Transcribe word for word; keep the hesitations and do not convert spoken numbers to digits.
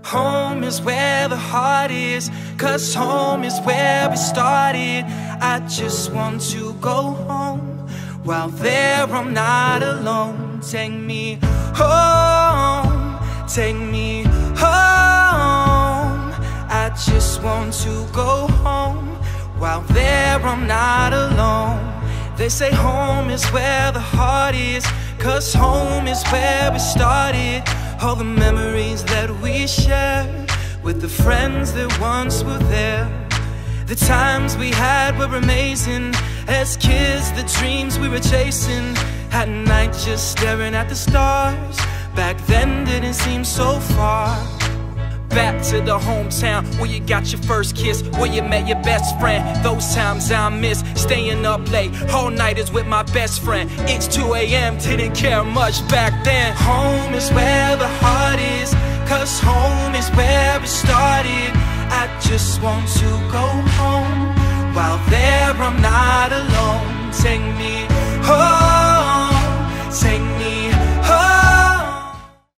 Home is where the heart is, 'cause home is where it started. I just want to go home. While there I'm not alone. Take me home, take me home. I just want to go home. While there I'm not alone. They say home is where the heart is, 'cause home is where it started. All the memories that we shared with the friends that once were there. The times we had were amazing. As kids, the dreams we were chasing. At night just staring at the stars. Back then didn't seem so far. Back to the hometown where you got your first kiss, where you met your best friend. Those times I miss, staying up late, all nighters with my best friend. It's two A M, didn't care much back then. Home is where the heart is, 'cause home is where it started. I just want to go home. While there I'm not alone. Take me